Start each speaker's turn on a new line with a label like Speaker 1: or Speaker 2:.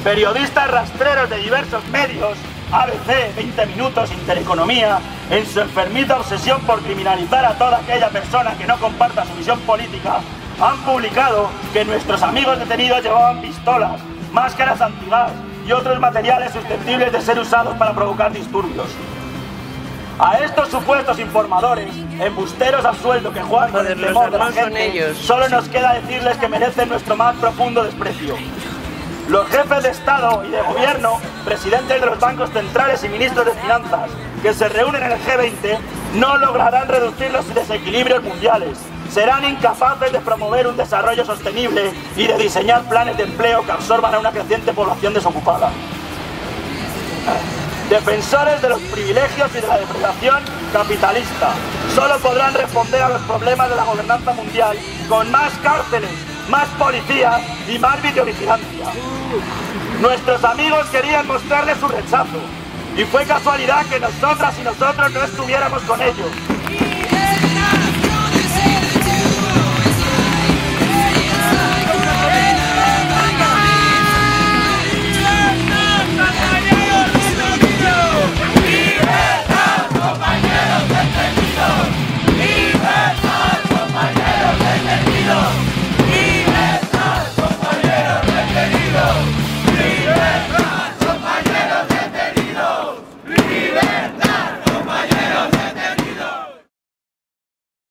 Speaker 1: periodistas rastreros de diversos medios, ABC, 20 Minutos, Intereconomía, en su enfermita obsesión por criminalizar a toda aquella persona que no comparta su visión política, han publicado que nuestros amigos detenidos llevaban pistolas, máscaras antigas y otros materiales susceptibles de ser usados para provocar disturbios. A estos supuestos informadores, embusteros a sueldo que juegan con el temor de la gente, solo nos queda decirles que merecen nuestro más profundo desprecio. Los jefes de Estado y de Gobierno, presidentes de los bancos centrales y ministros de Finanzas, que se reúnen en el G20, no lograrán reducir los desequilibrios mundiales. Serán incapaces de promover un desarrollo sostenible y de diseñar planes de empleo que absorban a una creciente población desocupada. Defensores de los privilegios y de la depredación capitalista solo podrán responder a los problemas de la gobernanza mundial con más cárceles, más policías y más videovigilancia. Nuestros amigos querían mostrarles su rechazo y fue casualidad que nosotras y nosotros no estuviéramos con ellos.